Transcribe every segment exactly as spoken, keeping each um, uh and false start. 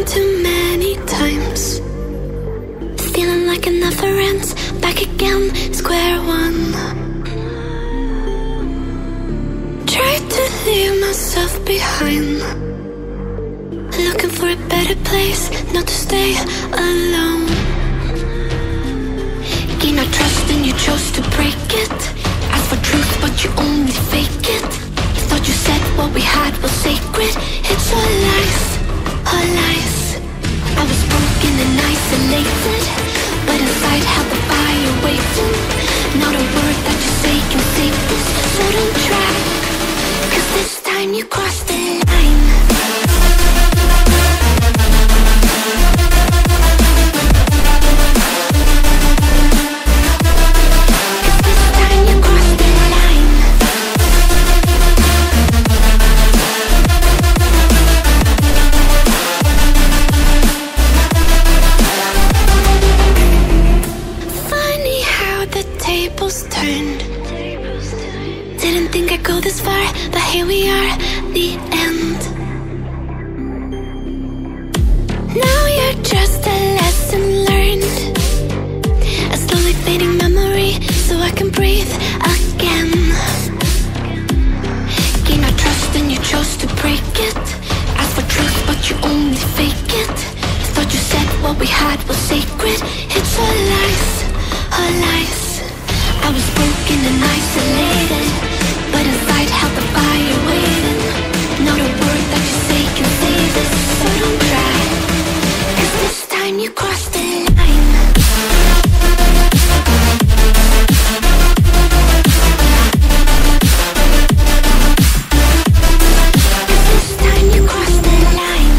too many times, feeling like it never ends. Back again, square one. Tried to leave myself behind, looking for a better place, not to stay alone. Gain our trust and you chose to break it. Asked for truth but you only fake it. Thought you said what we had was sacred. It's all lies, all lies. I was broken and isolated, but inside held the fire waiting. Not a word that you say can save this, so don't try, cause this time you crossed the line. Turned. Didn't think I'd go this far, but here we are, the end. Now you're just a lesson learned, a slowly fading memory, so I can breathe again. Gain our trust and you chose to break it. Asked for truth but you only fake it. Thought you said what we had was sacred. It's all lies, all lies. I was broken and isolated, but inside held the fire waiting. Not a word that you say can save this, so don't try, cause this time you crossed the line. Cause this time you crossed the line.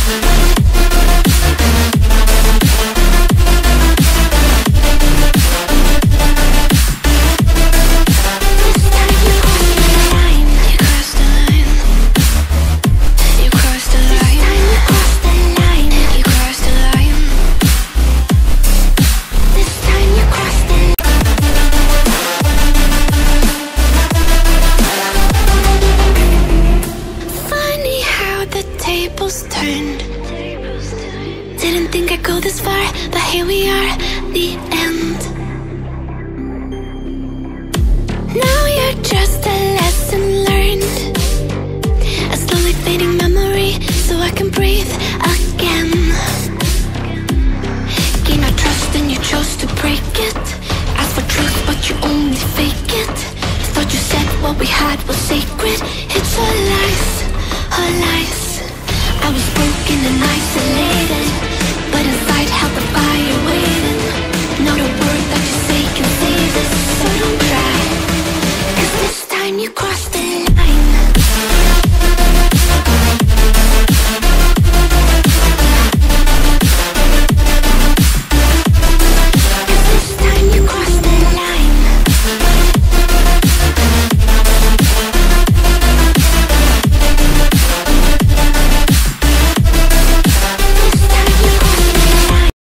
Turned. Didn't think I'd go this far, but here we are, the end.